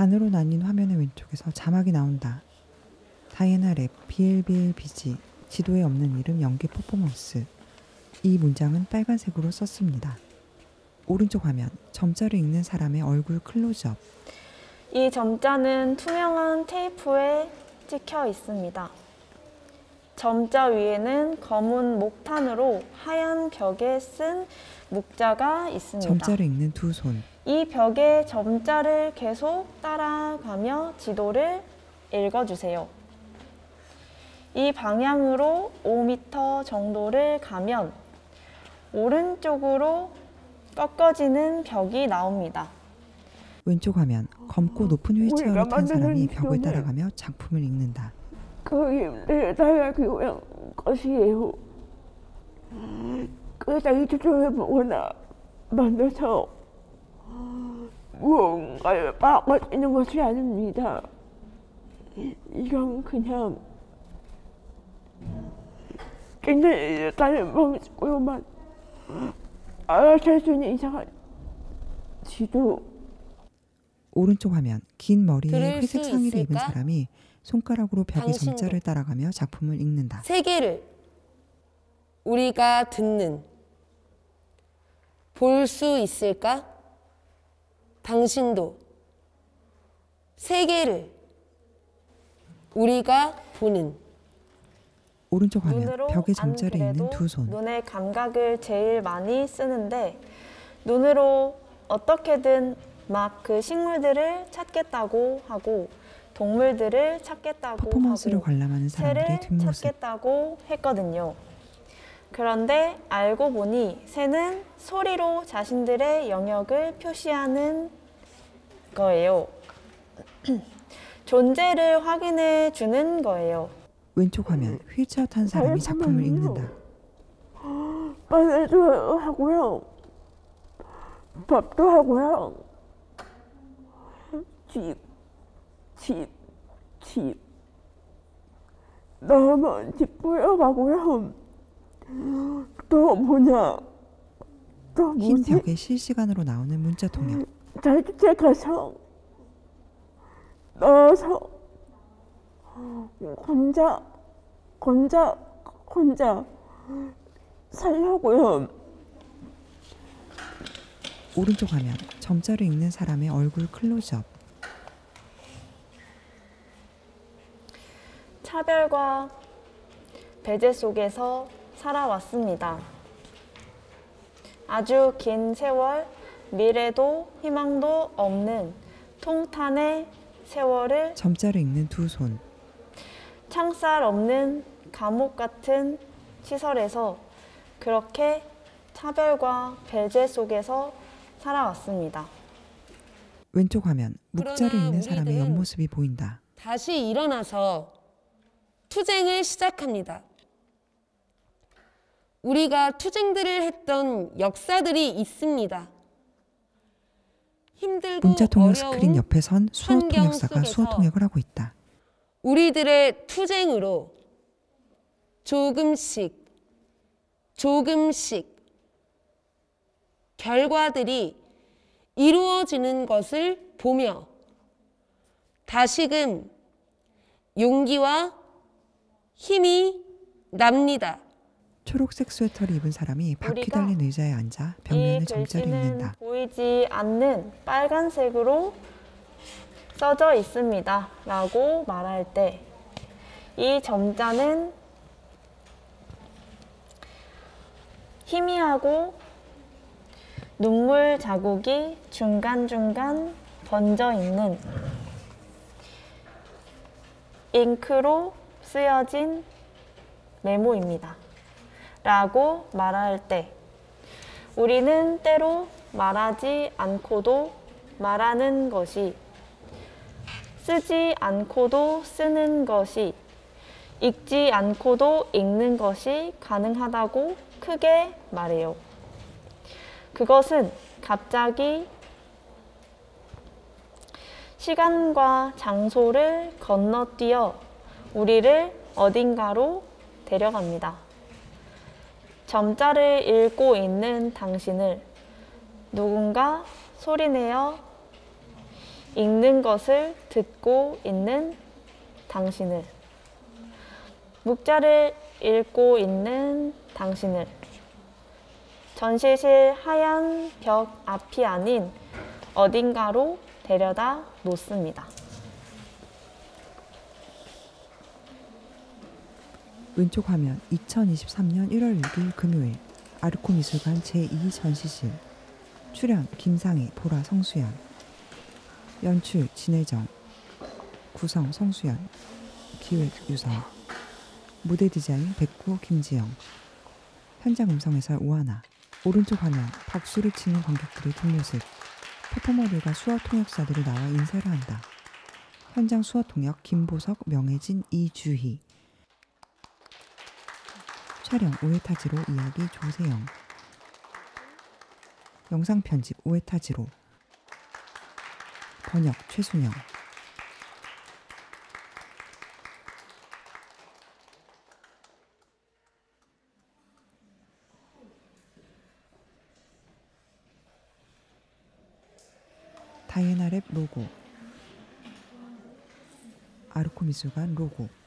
반으로 나뉜 화면의 왼쪽에서 자막이 나온다. 다이애나 랩 BLBLBG 지도에 없는 이름 연기 퍼포먼스. 이 문장은 빨간색으로 썼습니다. 오른쪽 화면 점자를 읽는 사람의 얼굴 클로즈업. 이 점자는 투명한 테이프에 찍혀 있습니다. 점자 위에는 검은 목탄으로 하얀 벽에 쓴 묵자가 있습니다. 점자를 읽는 두 손. 이 벽에 점자를 계속 따라가며 지도를 읽어주세요. 이 방향으로 5m 정도를 가면 오른쪽으로 꺾어지는 벽이 나옵니다. 왼쪽 화면 검고 높은 휠체어를 탄 사람이 벽을 따라가며 작품을 읽는다. 그 힘을 다해 교양 것이에요. 그 자기 주장을 보거나 만나서 무언가를 바꿔주는 것이 아닙니다. 이건 그냥 굉장히 다른 방식으로만 알아챌 수 있는 이상한 지도. 오른쪽 화면 긴 머리에 들을 회색 수 상의를 입은 있을까? 사람이 손가락으로 벽의 당신도. 점자를 따라가며 작품을 읽는다. 세계를 우리가 듣는 볼 수 있을까? 당신도 세계를 우리가 보는. 오른쪽 화면 눈으로 벽에 안 점자를 그래도 읽는 두 손. 눈의 감각을 제일 많이 쓰는데 눈으로 어떻게든 막 그 식물들을 찾겠다고 하고 동물들을 찾겠다고 퍼포먼스를 하고 관람하는 사람들의 새를 뒷모습. 찾겠다고 했거든요. 그런데 알고 보니 새는 소리로 자신들의 영역을 표시하는 거예요. 존재를 확인해 주는 거예요. 왼쪽 화면 휠체어 탄 사람이 작품을 읽는다. 빨래도 하고요. 밥도 하고요. 집. 너무 집 보여가고요. 또 뭐냐. 또 흰 뭐지? 벽에 실시간으로 나오는 문자 통역. 자기체 가서 넣어서 혼자 살려고요. 오른쪽 화면 점자를 읽는 사람의 얼굴 클로즈업. 차별과 배제 속에서 살아왔습니다. 아주 긴 세월, 미래도 희망도 없는 통탄의 세월을 점자를 읽는 두 손. 창살 없는 감옥 같은 시설에서 그렇게 차별과 배제 속에서 살아왔습니다. 왼쪽 화면 묵자를 그러나 읽는 사람의 우리들은 옆모습이 보인다. 다시 일어나서 투쟁을 시작합니다. 우리가 투쟁들을 했던 역사들이 있습니다. 힘들고 문자 통역 어려운 스크린 옆에 선 수어 환경 통역사가 속에서 수어 통역을 하고 있다. 우리들의 투쟁으로 조금씩 결과들이 이루어지는 것을 보며 다시금 용기와 힘이 납니다. 초록색 스웨터를 입은 사람이 바퀴 우리가 달린 의자에 앉아 이 벽면에 점자를 글씨는 읽는다. 보이지 않는 빨간색으로 써져 있습니다. 라고 말할 때 이 점자는 희미하고 눈물 자국이 중간중간 번져 있는 잉크로 쓰여진 메모입니다. 라고 말할 때 우리는 때로 말하지 않고도 말하는 것이, 쓰지 않고도 쓰는 것이, 읽지 않고도 읽는 것이 가능하다고 크게 말해요. 그것은 갑자기 시간과 장소를 건너뛰어 우리를 어딘가로 데려갑니다. 점자를 읽고 있는 당신을 누군가 소리내어 읽는 것을 듣고 있는 당신을. 묵자를 읽고 있는 당신을. 전시실 하얀 벽 앞이 아닌 어딘가로 데려다 놓습니다. 왼쪽 화면 2023년 1월 6일 금요일 아르코 미술관 제2전시실. 출연 김상희, 보라, 성수연. 연출 진혜정. 구성 성수연. 기획 유성. 무대 디자인 백구 김지영. 현장 음성 해설 오하나. 오른쪽 화면 박수를 치는 관객들의 뒷모습. 퍼포머들과 수어 통역사들이 나와 인사를 한다. 현장 수어 통역 김보석, 명혜진, 이주희. 촬영 오에타지로 이야기 조세영. 영상 편집 오에타지로. 번역 최순영. 다이애나 랩 로고. 아르코 미술관 로고.